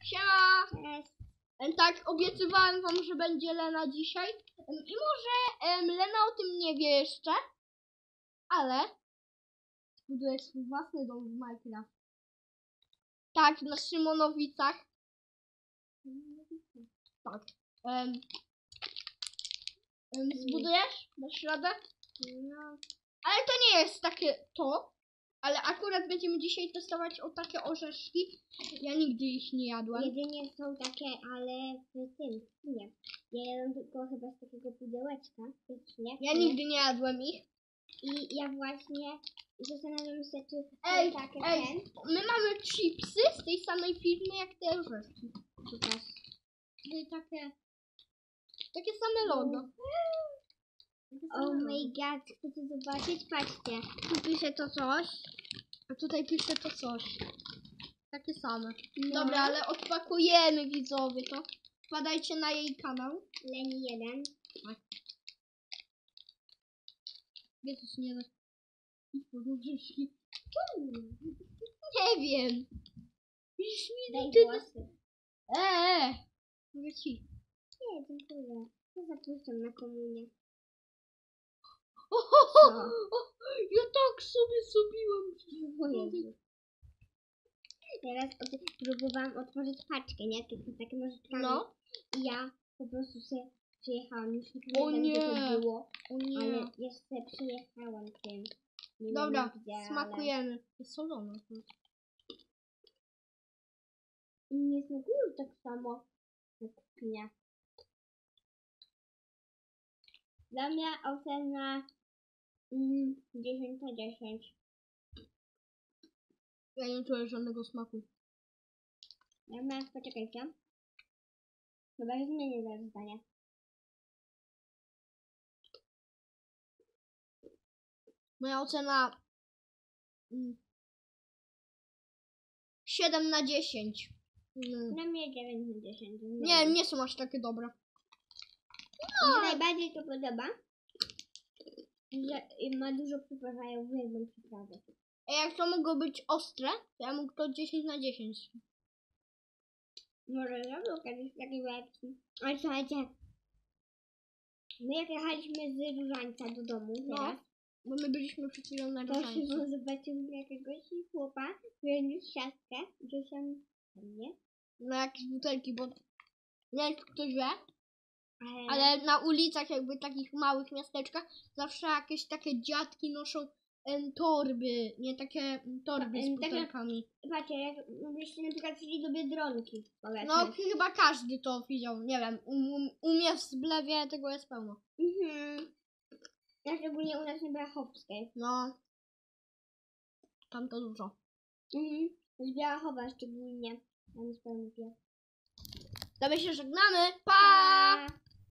Siema! Cześć. Tak, obiecywałem wam, że będzie Lena dzisiaj. I może Lena o tym nie wie jeszcze, ale zbuduję swój własny dom w Minecraft. Tak, na Szymonowicach. Tak. Zbudujesz? Dasz radę? No, Ale to nie jest takie to. Ale akurat będziemy dzisiaj testować o takie orzeszki. Ja nigdy ich nie jadłem. jedynie są takie, ale w tym, nie. Ja jadam tylko chyba z takiego pudełeczka, wiesz, nie? Ja nigdy nie jadłem ich. I ja właśnie zastanawiam się, czy Ej, są takie my mamy chipsy z tej samej firmy jak te orzeszki. Pokaż. Czyli takie same logo. Takie same Oh logo. my god, chcecie zobaczyć? Patrzcie, tu pisze to coś. A tutaj pisze to coś. Takie same. No. Dobra, ale odpakujemy widzowie to. Wpadajcie na jej kanał. Leni 1. Jezus, nie da. Orzeszki. Nie wiem. Widzisz mi Daj ty... włosy. Mówię ci. Nie, dziękuję. Ja zapuszczam na komunię. Ja tak sobie zrobiłam. O Jezu. Teraz próbowałam otworzyć paczkę, nie? Tylko takie nożyczkami. No. I ja po prostu się przyjechałam. Już nie O pamiętam, gdzie to nie. było. O nie. Ale jeszcze przyjechałam tym. Nie Dobra, wiem gdzie, smakujemy. Jest solone. Ale nie smakują tak samo jak kuchnia. Dla mnie ocena 10 na 10. Ja nie czuję żadnego smaku. Ja miałam, poczekajcie. Chyba, że zmienię zaraz zdanie. Moja ocena 7 na 10. Dla mnie 9 na 10. Nie są aż takie dobre. Mi się najbardziej to podoba, że ma dużo przypraw, a ja uwielbiam przyprawy. A jak to mogło być ostre, to ja mógł to 10 na 10. Może zrobił kiedyś taki lepszy. Ale słuchajcie, my jak jechaliśmy z Różańca do domu teraz, Bo my byliśmy przed chwilą na to Różańcu. Szymon zobaczył jakiegoś chłopa, który niósł siatkę, że się nie? Na jakieś butelki, bo nie wiem, czy ktoś wie, Ale ale na ulicach jakby takich małych miasteczkach zawsze jakieś takie dziadki noszą torby, nie takie torby z takie- butelkami. patrzcie, jakbyście na przykład szli do Biedronki, powiedzmy. No chyba każdy to widział, nie wiem, u mnie w Zblewie tego jest pełno. Ja szczególnie u nas na Białachowskiej. No, tam to dużo. Z Białachowa szczególnie. Tam jest pełno pier. To my się żegnamy, pa! Pa!